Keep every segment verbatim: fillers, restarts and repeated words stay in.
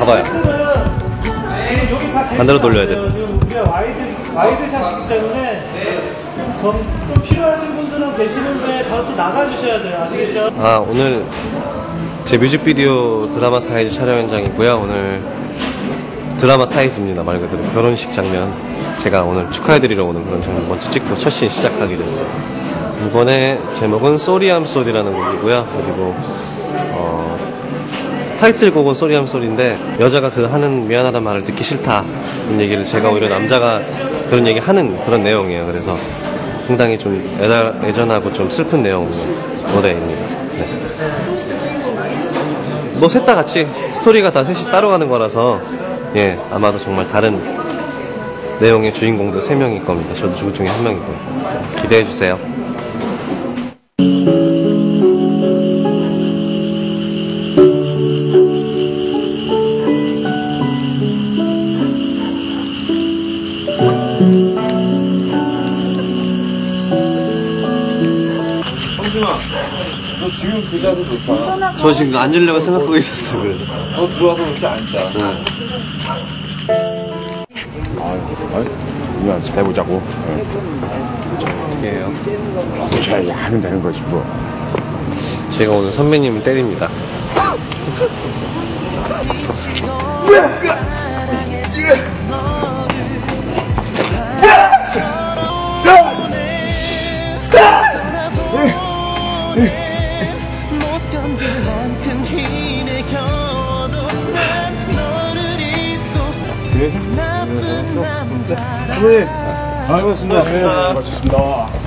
봐봐요. 반대로 돌려야 돼. 지금 우리가 와이드, 와이드샷이기 때문에 좀, 좀 필요하신 분들은 계시는데 바로 또 나가주셔야 돼요. 아시겠죠? 아, 오늘 제 뮤직비디오 드라마 타이즈 촬영 현장이고요. 오늘 드라마 타이즈입니다. 말 그대로 결혼식 장면, 제가 오늘 축하해드리러 오는 그런 장면 먼저 찍고 첫 씬 시작하게 됐어요. 이번에 제목은 쏘리 암 쏘리라는 곡이고요. 그리고 어, 타이틀곡은 쏘리 암 쏘리인데, 여자가 그 하는 미안하다는 말을 듣기 싫다는 얘기를 제가 오히려 남자가 그런 얘기 하는 그런 내용이에요. 그래서 상당히 좀 애달, 애전하고 좀 슬픈 내용 노래입니다. 네. 뭐 셋 다 같이 스토리가 다 셋이 따로 가는 거라서, 예, 아마도 정말 다른 내용의 주인공들 세 명일 겁니다. 저도 그 중에 한 명이고요. 기대해주세요. 성준아, 너 지금 그 자세 좋다. 저 지금 앉으려고 생각하고 있었어요. 그래서. 너 들어와서 이렇게 앉자. 네. 아유, 아유, 누나 잘해보자고. 어떻게 해요? 잘 하면 되는 거지 뭐. 제가 오늘 선배님을 때립니다. 네. 아이고, 고맙습니다. 고맙습니다. 고맙습니다.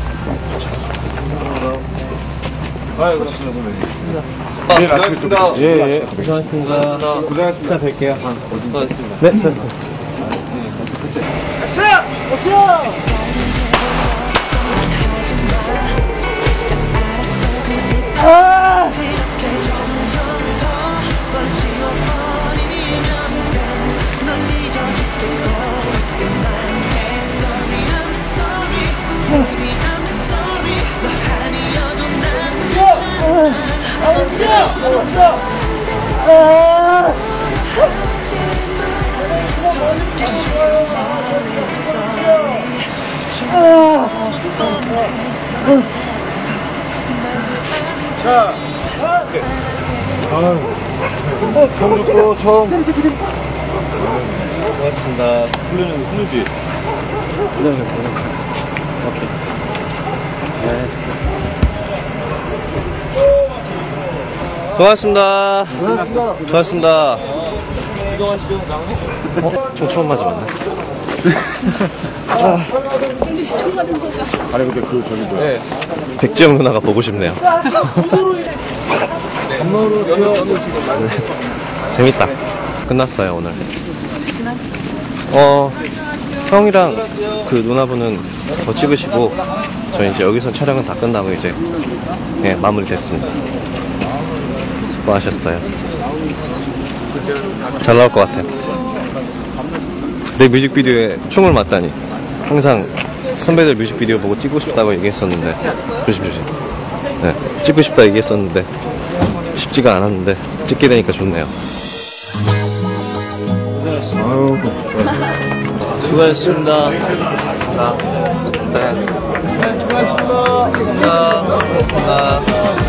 아이고, 고맙습니다, 선배님. 네, 고맙습니다. 예, 예. 고생하셨습니다. 고생하셨습니다. 뵐게요. 고생하셨습니다. 네, 됐습니다. 액션! 액션! 아! 자, 아유, 어, 처음 좋고, 처음. 고맙습니다. 훈련은 훈련지. 훈련을 오케이. 됐어. 수고하셨습니다. 고맙습니다. 수고하셨습니다. 어? 총 처음 맞아봤네. 아니, 근데 그, 저기, 뭐야. 네. 백지영 누나가 보고 싶네요. 재밌다. 끝났어요, 오늘. 어, 형이랑 그 누나분은 더 찍으시고, 저희 이제 여기서 촬영은 다 끝나고 이제, 예, 마무리 됐습니다. 수고하셨어요. 잘 나올 것 같아요. 내 뮤직비디오에 총을 맞다니. 항상 선배들 뮤직비디오 보고 찍고 싶다고 얘기했었는데, 조심조심. 네, 찍고 싶다 얘기했었는데 쉽지가 않았는데 찍게 되니까 좋네요. 아유, 수고하셨습니다. 네. 수고하셨습니다. 수고하셨습니다.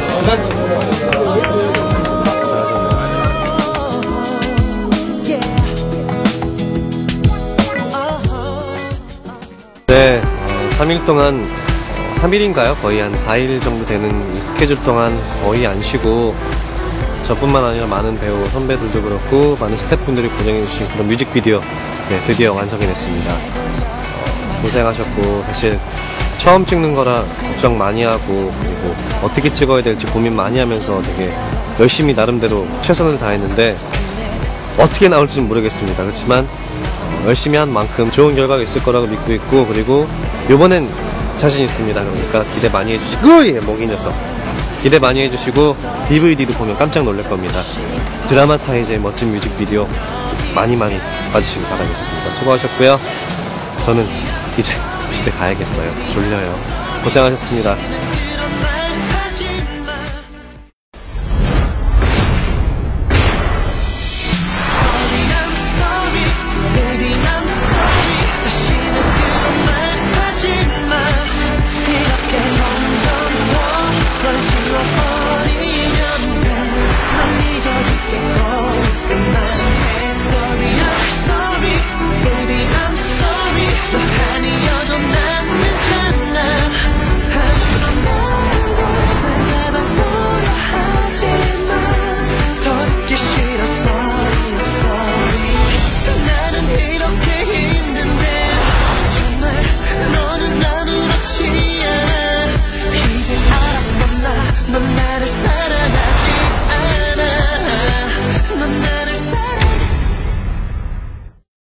네, 어, 삼 일 동안, 어, 삼 일인가요? 거의 한 사 일 정도 되는 이 스케줄 동안 거의 안 쉬고, 저뿐만 아니라 많은 배우 선배들도 그렇고 많은 스태프분들이 고정해주신 그런 뮤직비디오, 네, 드디어 완성이 됐습니다. 어, 고생하셨고, 사실 처음 찍는 거라 걱정 많이 하고, 그리고 어떻게 찍어야 될지 고민 많이 하면서 되게 열심히 나름대로 최선을 다했는데 어떻게 나올지는 모르겠습니다. 그렇지만 어, 열심히 한 만큼 좋은 결과가 있을 거라고 믿고 있고, 그리고 요번엔 자신 있습니다. 그러니까 기대 많이 해주시고, 예, 목이 녀석 기대 많이 해주시고, 디브이디도 보면 깜짝 놀랄 겁니다. 드라마 타이즈의 멋진 뮤직비디오 많이 많이 봐주시기 바라겠습니다. 수고하셨고요. 저는 이제 집에 가야겠어요. 졸려요. 고생하셨습니다.